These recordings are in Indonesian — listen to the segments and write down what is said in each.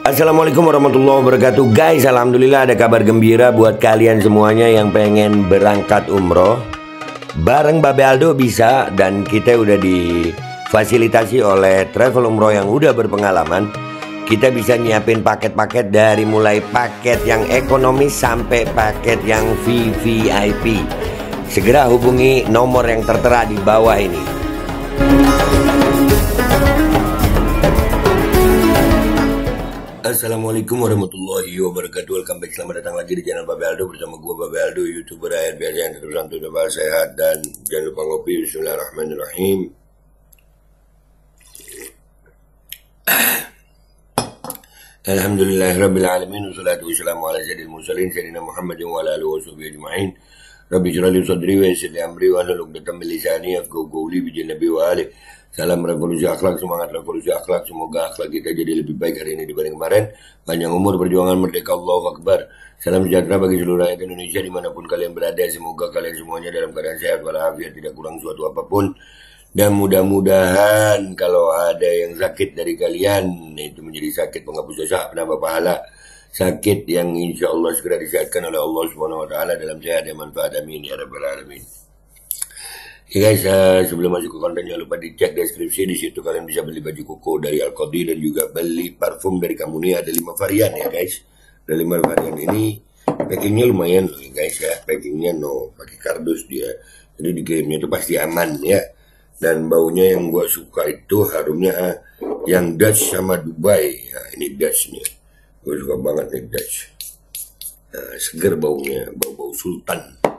Assalamualaikum warahmatullahi wabarakatuh. Guys, alhamdulillah ada kabar gembira buat kalian semuanya yang pengen berangkat umroh. Bareng Babe Aldo bisa, dan kita udah difasilitasi oleh travel umroh yang udah berpengalaman. Kita bisa nyiapin paket-paket dari mulai paket yang ekonomis sampai paket yang VVIP. Segera hubungi nomor yang tertera di bawah ini. Assalamualaikum warahmatullahi wabarakatuh. Welcome back, selamat datang lagi di channel Babe Aldo. Bersama gue Babe Aldo, youtuber air biasa yang tetap santuy dan sehat. Dan jangan lupa ngopi. Bismillahirrahmanirrahim. Alhamdulillahirrabbilalamin. Wassalatu wassalamu ala sayyidil mursalin Sayyidina Muhammadin wa ala alihi wa sahbihi ajma'in. Rabbi syrah li sadri wa yassir li amri wa hlul 'uqdatam min lisani yafqahu qawli bi nabi wa alihi. Salam revolusi akhlak, semangat revolusi akhlak. Semoga akhlak kita jadi lebih baik hari ini dibanding kemarin. Panjang umur, perjuangan, merdeka, Allahu Akbar. Salam sejahtera bagi seluruh rakyat Indonesia dimanapun kalian berada. Semoga kalian semuanya dalam keadaan sehat walafiat, tidak kurang suatu apapun. Dan mudah-mudahan kalau ada yang sakit dari kalian, itu menjadi sakit penghapus dosa, penambah pahala. Sakit yang insya Allah segera disehatkan oleh Allah Subhanahu Wa Taala dalam sehat dan manfaat. Amin ya rabbal alamin. Ya guys, sebelum masuk ke konten jangan lupa dicek deskripsi. Di situ kalian bisa beli baju koko dari Al-Qadri dan juga beli parfum dari Kamuni. Ada 5 varian ya guys. Ada 5 varian ini. Packingnya lumayan loh guys ya. Packingnya pakai kardus dia. Jadi dikirimnya itu pasti aman ya. Dan baunya yang gua suka itu harumnya yang Dutch sama Dubai. Ya, ini Dutchnya. Gua suka banget nih Dutch. Nah, seger baunya, bau-bau sultan.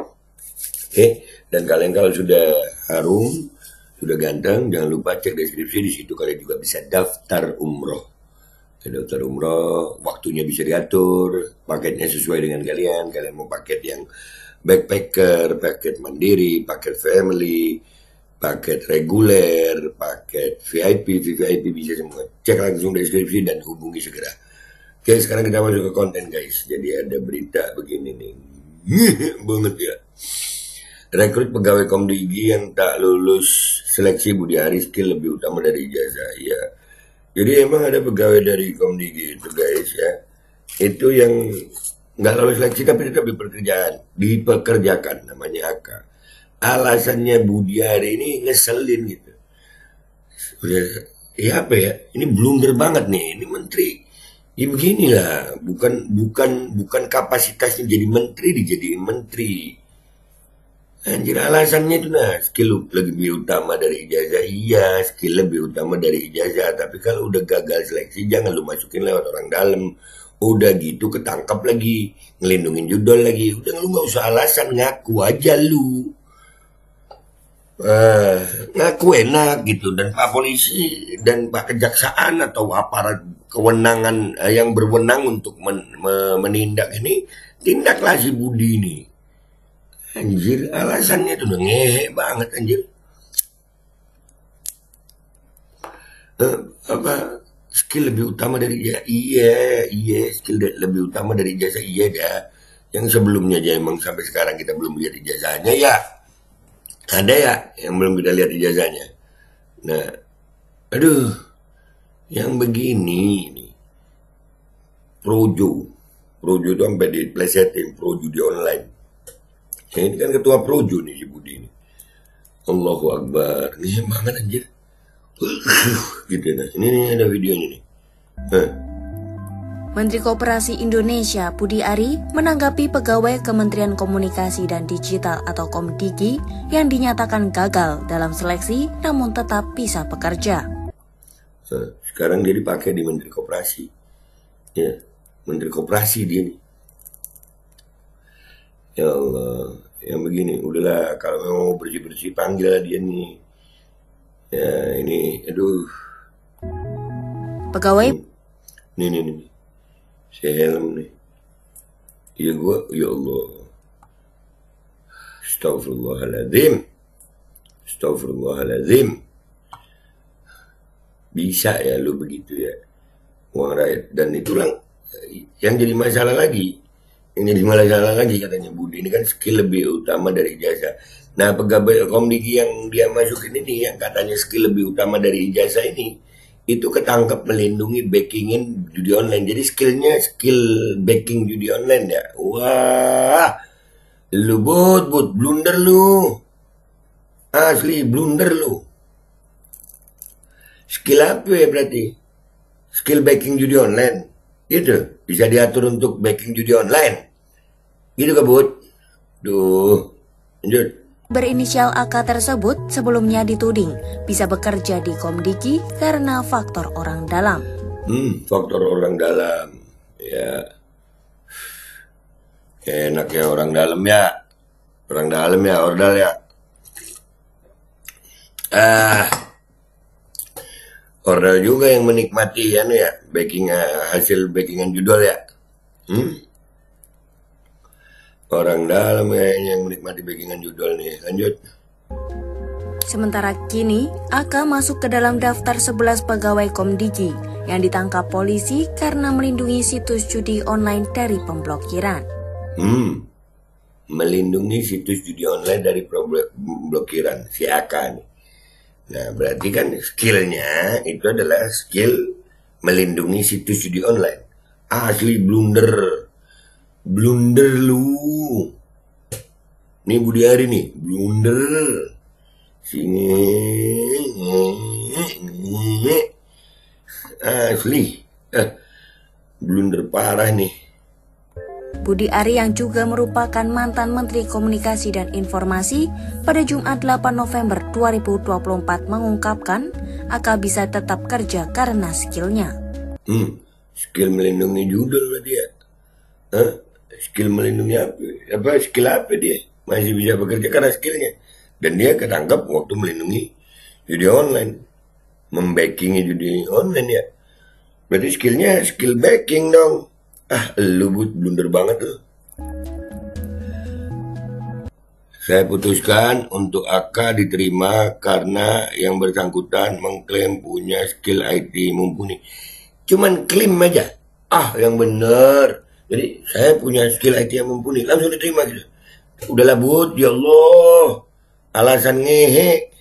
Oke, dan kalian kalau sudah harum, sudah ganteng, jangan lupa cek deskripsi. Di situ kalian juga bisa daftar umroh. Daftar umroh, waktunya bisa diatur, paketnya sesuai dengan kalian. Kalian mau paket yang backpacker, paket mandiri, paket family, paket reguler, paket VIP, VVIP bisa semua. Cek langsung deskripsi dan hubungi segera. Oke, sekarang kita masuk ke konten guys. Jadi ada berita begini nih, banget ya. Rekrut pegawai Komdigi yang tak lulus seleksi Budi Ari, skill lebih utama dari ijazah. Ya, jadi emang ada pegawai dari Komdigi itu guys ya, itu yang nggak lulus seleksi tapi tetap dipekerjakan, namanya AK. Alasannya Budi Ari ini ngeselin gitu. Udah, ya apa ya? Ini blunder banget nih, ini menteri. Ya beginilah, bukan kapasitasnya jadi menteri dijadiin menteri. Anjir, alasannya itu skill lebih utama dari ijazah. Iya, skill lebih utama dari ijazah. Tapi kalau udah gagal seleksi jangan lu masukin lewat orang dalam. Udah gitu ketangkap lagi, ngelindungin judul lagi. Udah lu gak usah alasan, ngaku aja lu. Ngaku enak gitu. Dan Pak Polisi dan Pak Kejaksaan atau aparat kewenangan yang berwenang untuk menindak ini, tindaklah si Budi ini. Anjir, alasannya tuh udah ngehe banget anjir. Skill lebih utama dari ijazah. Iya, skill lebih utama dari ijazah. Iya dah. Yang sebelumnya aja emang sampai sekarang kita belum lihat ijazahnya ya. Ada ya yang belum kita lihat ijazahnya. Nah, aduh, yang begini nih. Projo itu sampai diplesetin, Projo di online. Ya, ini kan ketua Projo nih si Budi ini. Allahu Akbar. Ini banget anjir. Gitu nah. Ini ada videonya nih. Menteri Koperasi Indonesia Budi Ari menanggapi pegawai Kementerian Komunikasi dan Digital atau Komdigi yang dinyatakan gagal dalam seleksi namun tetap bisa bekerja. Sekarang dia dipakai di Menteri Koperasi. Ya, Menteri Koperasi dia nih. Ya Allah, yang begini, udahlah kalau mau bersih-bersih panggil dia nih. Ya ini, aduh. Pegawai Nih. Si helm nih. Ya gua, ya Allah. Astagfirullahaladzim. Bisa ya lu begitu ya. Uang rakyat. Dan itulah yang jadi masalah lagi. Ini masalah lagi katanya Budi ini kan skill lebih utama dari ijazah. Nah pegawai Komdigi yang dia masukin ini yang katanya skill lebih utama dari ijazah ini itu ketangkep melindungi backingin judi online. Jadi skillnya skill backing judi online ya. Wah, lu but blunder lu. Asli blunder lu. Skill apa ya berarti? Skill backing judi online. Gitu. Bisa diatur untuk backing judi online. Gitu Bud. Duh. Lanjut. Berinisial AK tersebut sebelumnya dituding bisa bekerja di Komdigi karena faktor orang dalam. Faktor orang dalam. Ya. Enak ya orang dalam ya. Orang dalam ya, ordal ya. Ordal juga yang menikmati ya, hasil backingan judul ya. Orang dalam kayaknya yang menikmati backingan judul nih. Lanjut. Sementara kini, AK masuk ke dalam daftar 11 pegawai Komdigi yang ditangkap polisi karena melindungi situs judi online dari pemblokiran. Melindungi situs judi online dari pemblokiran si AK nih. Nah, berarti kan skillnya itu adalah skill melindungi situs judi online. Asli blunder lu. Nih Budi Ari nih, blunder. Sini. Asli. Blunder parah nih. Budi Ari yang juga merupakan mantan Menteri Komunikasi dan Informasi pada Jumat 8 November 2024 mengungkapkan AK bisa tetap kerja karena skillnya. Skill melindungi judul berarti ya. Skill melindungi apa? Skill apa dia? Masih bisa bekerja karena skillnya. Dan dia ketangkap waktu melindungi judi online. Membackingi judi online ya. Berarti skillnya skill backing dong. Lu blunder banget tuh. Saya putuskan untuk AK diterima karena yang bersangkutan mengklaim punya skill IT mumpuni. Cuman klaim aja. Yang bener. Jadi saya punya skill IT yang mumpuni, langsung diterima gitu. Udahlah Bud, ya Allah. Alasan ngehe.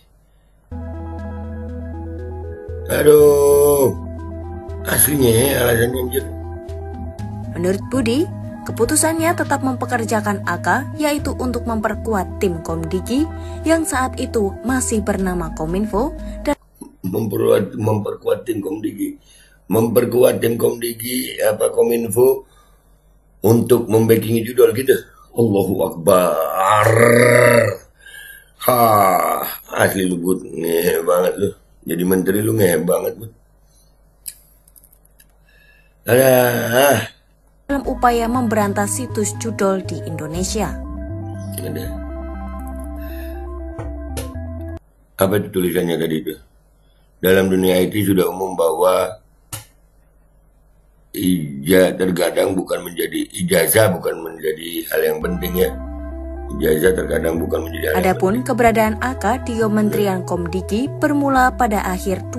Aduh. Aslinya alasannya anjir. Menurut Budi, keputusannya tetap mempekerjakan AK yaitu untuk memperkuat tim Komdigi yang saat itu masih bernama Kominfo dan memperkuat tim Komdigi. Memperkuat tim Komdigi Kominfo untuk membackingi judul gitu. Allahu Akbar. Asli lu Bud, ngehe banget lu. Jadi menteri lu ngehe banget Bud. Dalam upaya memberantas situs judul di Indonesia. Apa itu tulisannya tadi itu? Dalam dunia IT sudah umum bahwa ijazah bukan menjadi hal yang penting ya. Ijazah terkadang bukan menjadi hal Adapun yang penting. keberadaan AK di Kementerian Komdigi bermula pada akhir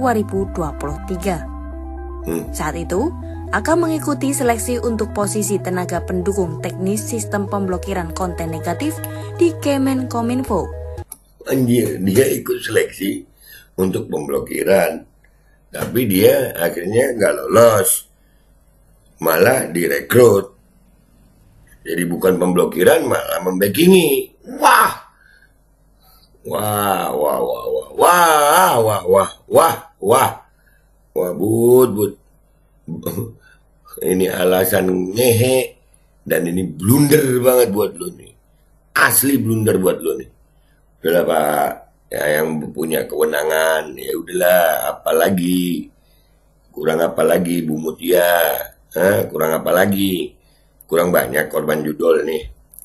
2023. Saat itu, AK mengikuti seleksi untuk posisi tenaga pendukung teknis sistem pemblokiran konten negatif di Kemenkominfo. Anjir, dia ikut seleksi untuk pemblokiran, tapi dia akhirnya nggak lolos. Malah direkrut. Jadi bukan pemblokiran, malah membackingi. Wah, Bud. Ini alasan ngehe dan ini blunder banget buat lo nih. Asli blunder buat lo nih. Udahlah Pak, ya yang punya kewenangan, ya udahlah, apalagi kurang apa lagi Bu Mutia. Kurang apa lagi? Kurang banyak korban judul nih.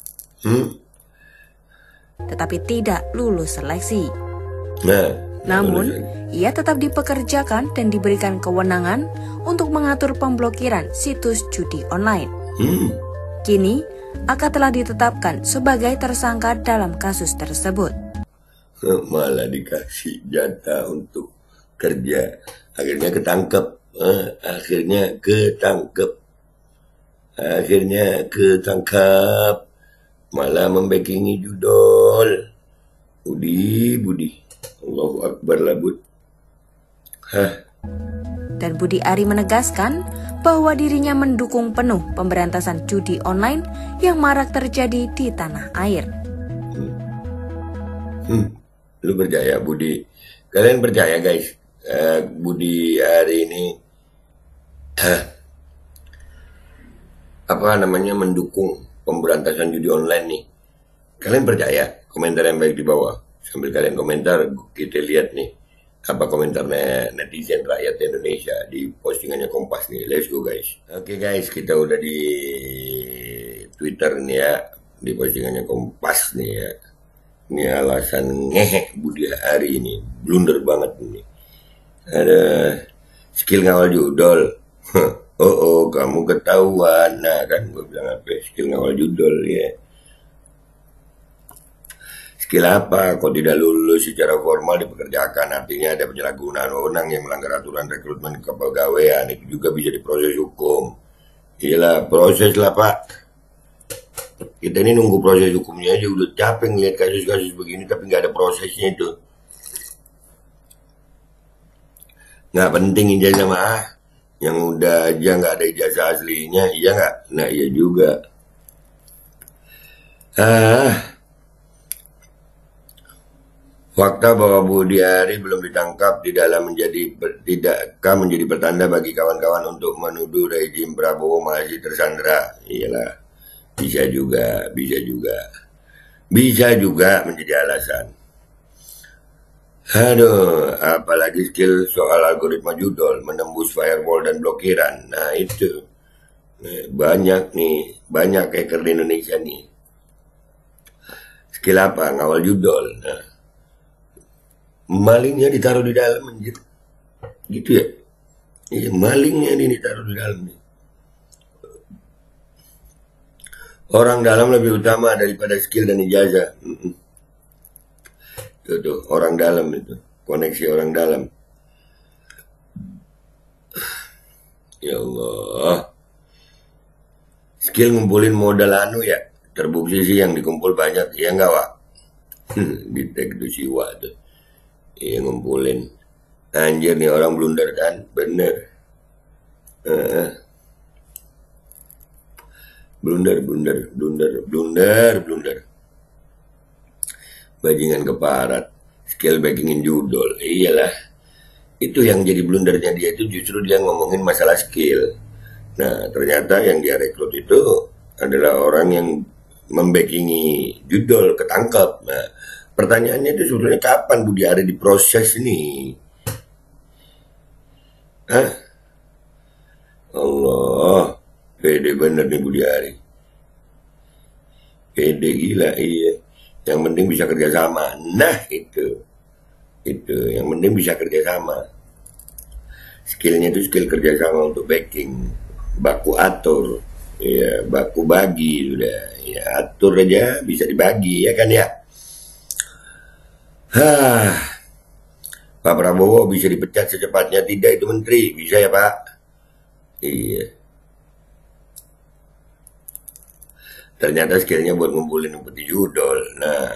Tetapi tidak lulus seleksi. Namun, ia tetap dipekerjakan dan diberikan kewenangan untuk mengatur pemblokiran situs judi online. Kini, AK telah ditetapkan sebagai tersangka dalam kasus tersebut. Malah dikasih jatah untuk kerja. Akhirnya ketangkep. Akhirnya ketangkap. Malah membackingi judul. Budi. Allahu Akbar lah Bud. dan Budi Ari menegaskan bahwa dirinya mendukung penuh pemberantasan judi online yang marak terjadi di tanah air. Lu percaya Budi? Kalian percaya guys? Budi Ari ini mendukung pemberantasan judi online nih. Kalian percaya? Komentar yang baik di bawah. Sambil kalian komentar, kita lihat nih apa komentar netizen rakyat Indonesia di postingannya Kompas nih. Let's go guys. Oke guys, kita udah di Twitter nih ya, di postingannya Kompas nih ya. Ini alasan ngehe Budi Ari ini, blunder banget ini. Ada skill ngawal judol. Oh, kamu ketahuan. Nah kan gue bilang apa? Skill ngawal judol ya. Skill apa? Kok tidak lulus secara formal dipekerjakan? Artinya ada penyalahgunaan wewenang yang melanggar aturan rekrutmen kepegawaian. Itu juga bisa diproses hukum. Iyalah, proses lah Pak. Kita ini nunggu proses hukumnya aja. Udah capek ngeliat kasus-kasus begini tapi nggak ada prosesnya itu. Nggak penting ijazah mah. Yang udah aja nggak ada ijazah aslinya. Iya nggak? Nah iya juga. Fakta bahwa Budi Ari belum ditangkap tidakkah menjadi pertanda bagi kawan-kawan untuk menuduh rejim Prabowo masih tersandera? Iyalah, bisa juga menjadi alasan. Aduh, apalagi skill soal algoritma judol, menembus firewall dan blokiran. Nah itu, banyak hacker di Indonesia nih. Skill apa? Ngawal judol. Nah, malingnya ditaruh di dalam anjir. Gitu ya. Iya, malingnya ini ditaruh di dalam nih. Orang dalam lebih utama daripada skill dan ijazah. Itu orang dalam itu. Koneksi orang dalam. Ya Allah. Skill ngumpulin modal ya. Terbukti sih yang dikumpul banyak. Ya enggak Wak? Di tag itu siwa tuh. Iya ngumpulin. Anjir nih orang blunder kan. Bener. Blunder. Bajingan keparat. Skill backingin judol. Iyalah. Itu yang jadi blundernya dia itu justru dia ngomongin masalah skill. Nah ternyata yang dia rekrut itu adalah orang yang membackingi judol ketangkep. Nah pertanyaannya itu sebetulnya kapan Budi Ari diproses nih? Allah, pede bener nih Budi Ari. Pede gila, iya. Yang penting bisa kerjasama. Nah itu yang penting bisa kerjasama. Skillnya itu skill kerjasama untuk backing. Baku atur, ya baku bagi sudah. Ya atur aja bisa dibagi ya kan ya. Pak Prabowo bisa dipecat secepatnya tidak itu menteri, bisa ya Pak? Iya. Ternyata skillnya buat ngumpulin seperti judol. Nah,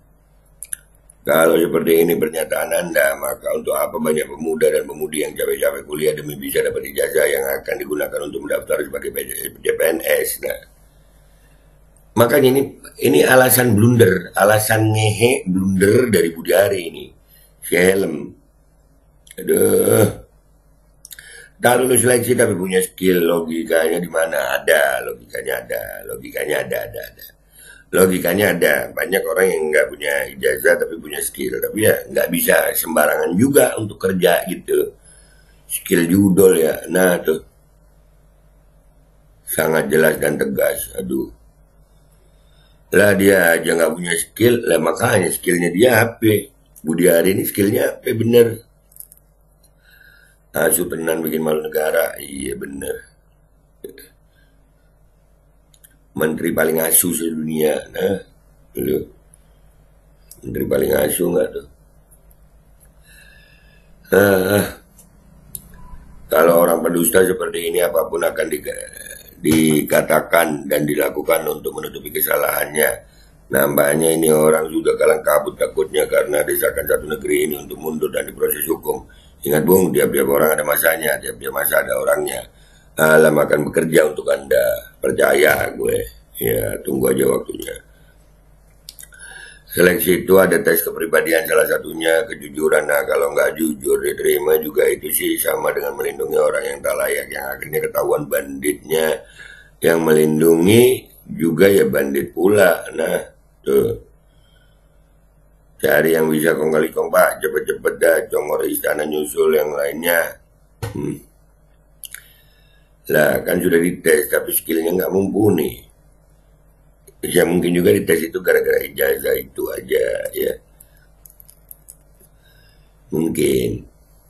kalau seperti ini pernyataan Anda, maka untuk apa banyak pemuda dan pemudi yang capek-capek kuliah demi bisa dapat ijazah yang akan digunakan untuk mendaftar sebagai PNS? Nah, makanya ini alasan blunder, alasan ngehe blunder dari Budi Ari ini. Si helm. Aduh. Tak lulus seleksi tapi punya skill, logikanya di mana? Ada, logikanya ada. Logikanya ada. Banyak orang yang nggak punya ijazah tapi punya skill, tapi ya nggak bisa sembarangan juga untuk kerja gitu. Skill judol ya. Nah tuh. Sangat jelas dan tegas. Aduh. Lah dia aja nggak punya skill, lah makanya skillnya dia apa? Budi Ari ini skillnya apa bener? Asuh tenan bikin malu negara, iya bener. Menteri paling asuh sedunia, nah, lu. Menteri paling asuh nggak tuh? Kalau orang pendusta seperti ini apapun akan dikatakan dan dilakukan untuk menutupi kesalahannya. Nampaknya ini orang sudah kalang kabut takutnya karena desakan satu negeri ini untuk mundur dan diproses hukum. Ingat Bung, tiap-tiap orang ada masanya, tiap-tiap masa ada orangnya. Alam akan bekerja untuk Anda, percaya gue. Ya, tunggu aja waktunya. Seleksi itu ada tes kepribadian salah satunya, kejujuran. Nah, kalau nggak jujur diterima juga itu sih sama dengan melindungi orang yang tak layak, yang akhirnya ketahuan banditnya. Yang melindungi juga ya bandit pula. Nah, tuh. Cari yang bisa kong kali kong Pak, cepet-cepet dah, congor istana nyusul yang lainnya. Lah, kan sudah dites, tapi skillnya nggak mumpuni. Ya mungkin juga dites itu gara-gara ijazah itu aja ya. Mungkin.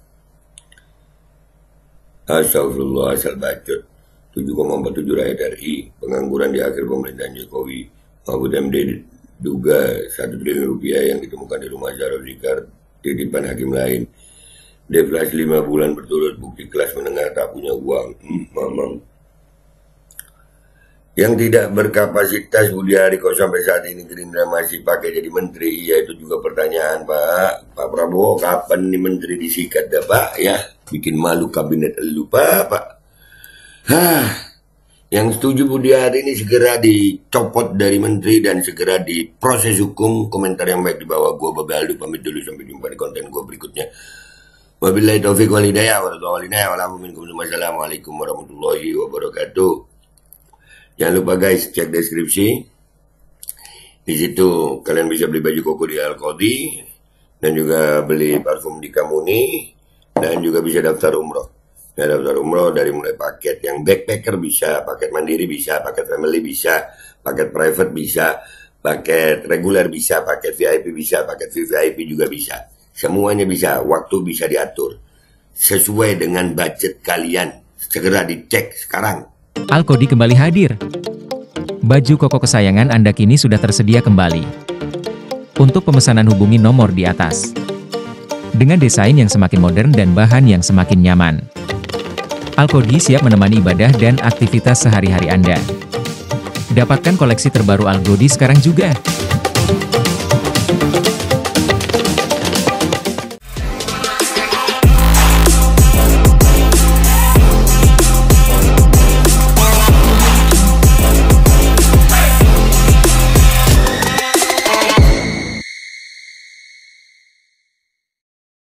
Astagfirullah, asal bacot. 7,47 rakyat RI, pengangguran di akhir pemerintahan Jokowi. Mahfud MD duga 1 triliun rupiah yang ditemukan di rumah Zarul Zikar titipan hakim lain. Deflasi 5 bulan berturut, bukti kelas menengah tak punya uang. Mamang. Yang tidak berkapasitas Budi Ari kok sampai saat ini Gerindra masih pakai jadi menteri. Ya itu juga pertanyaan Pak. Pak Prabowo kapan nih menteri disikat dah Pak ya. Bikin malu kabinet elu Pak. Yang setuju Budi Ari ini segera dicopot dari menteri dan segera diproses hukum. Komentar yang baik di bawah. Gua Babaldu pamit dulu, sampai jumpa di konten gua berikutnya. Wabillahi taufiq wal hidayah wassalamualaikum warahmatullahi wabarakatuh. Jangan lupa guys, cek deskripsi. Di situ kalian bisa beli baju koko di Al-Qodi dan juga beli parfum di Kamuni dan juga bisa daftar umroh. Ya, daftar umroh dari mulai paket yang backpacker bisa, paket mandiri bisa, paket family bisa, paket private bisa, paket reguler bisa, paket VIP bisa, paket VVIP juga bisa. Semuanya bisa, waktu bisa diatur sesuai dengan budget kalian. Segera dicek sekarang. Al-Qodi kembali hadir. Baju koko kesayangan Anda kini sudah tersedia kembali. Untuk pemesanan hubungi nomor di atas. Dengan desain yang semakin modern dan bahan yang semakin nyaman. Al-Qodi siap menemani ibadah dan aktivitas sehari-hari Anda. Dapatkan koleksi terbaru Al-Qodi sekarang juga.